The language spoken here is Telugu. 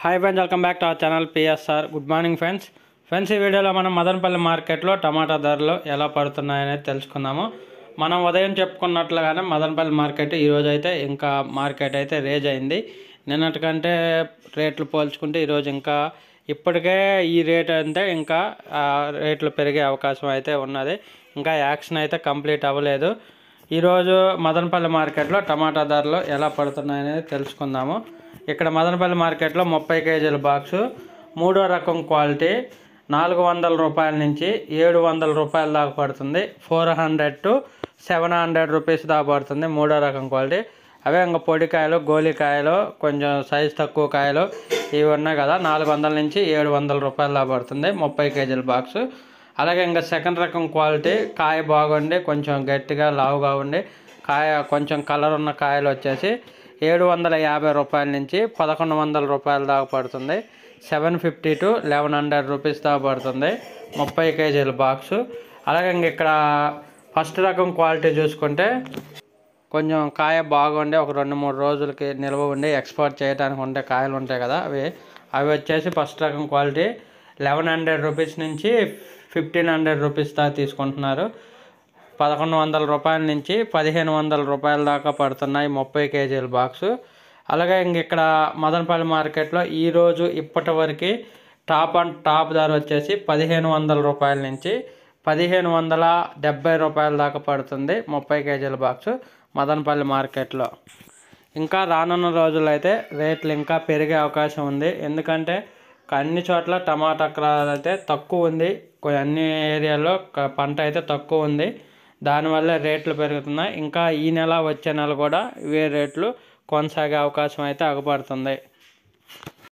Hi friends, welcome back to our channel PSR. Good morning friends. ఈ వీడియోలో మనం మదనపల్లి మార్కెట్లో టమాటా ధరలు ఎలా పడుతున్నాయనేది తెలుసుకుందాము. మనం ఉదయం చెప్పుకున్నట్లుగానే మదనపల్లి మార్కెట్ ఈరోజు అయితే ఇంకా మార్కెట్ అయితే రేజ్ అయింది. నిన్నటికంటే రేట్లు పోల్చుకుంటే ఈరోజు ఇంకా ఇప్పటికే ఈ రేట్ అంటే ఇంకా రేట్లు పెరిగే అవకాశం అయితే ఉన్నది. ఇంకా యాక్షన్ అయితే కంప్లీట్ అవ్వలేదు. ఈరోజు మదనపల్లి మార్కెట్లో టమాటా ధరలు ఎలా పడుతున్నాయనేది తెలుసుకుందాము. ఇక్కడ మదనపల్లి మార్కెట్లో 30 కేజీల బాక్సు మూడో రకం క్వాలిటీ 400 రూపాయల నుంచి 700 రూపాయల దాకా పడుతుంది. 400 to 700 రూపీస్ దాకా పడుతుంది మూడో రకం క్వాలిటీ. అవే ఇంకా పొడికాయలు, గోలికాయలు, కొంచెం సైజు తక్కువ కాయలు ఇవి ఉన్నాయి కదా, 400 నుంచి 700 రూపాయల దాకా పడుతుంది 30 కేజీల బాక్సు. అలాగే ఇంకా సెకండ్ రకం క్వాలిటీ కాయ బాగుండి కొంచెం గట్టిగా లావుగా ఉండి కాయ కొంచెం కలర్ ఉన్న కాయలు వచ్చేసి 750 రూపాయల నుంచి 1100 రూపాయల దాకా పడుతుంది. 750 to 1100 రూపీస్ దాకా పడుతుంది 30 కేజీల బాక్సు. అలాగే ఇక్కడ ఫస్ట్ రకం క్వాలిటీ చూసుకుంటే కొంచెం కాయ బాగుండి ఒక 2-3 రోజులకి నిల్వ ఉండి ఎక్స్పోర్ట్ చేయడానికి ఉండే కాయలు ఉంటాయి కదా, అవి వచ్చేసి ఫస్ట్ రకం క్వాలిటీ 1100 రూపీస్ నుంచి 1500 రూపీస్ దాకా తీసుకుంటున్నారు. 1100 రూపాయల నుంచి 1500 రూపాయల దాకా పడుతున్నాయి 30 కేజీల బాక్సు. అలాగే ఇక్కడ మదనపల్లి మార్కెట్లో ఈరోజు ఇప్పటి వరకు టాప్ ధర వచ్చేసి 1500 రూపాయల నుంచి 1570 రూపాయల దాకా పడుతుంది 30 కేజీల బాక్సు మదనపల్లి మార్కెట్లో. ఇంకా రానున్న రోజుల్లో అయితే రేట్లు ఇంకా పెరిగే అవకాశం ఉంది. ఎందుకంటే అన్ని చోట్ల టమాటా అయితే తక్కువ ఉంది, అన్ని ఏరియాల్లో పంట అయితే తక్కువ ఉంది. దానివల్ల రేట్లు పెరుగుతున్నాయి. ఇంకా ఈ నెల వచ్చే నెల కూడా ఇవే రేట్లు కొనసాగే అవకాశం అయితే అగపడుతుంది.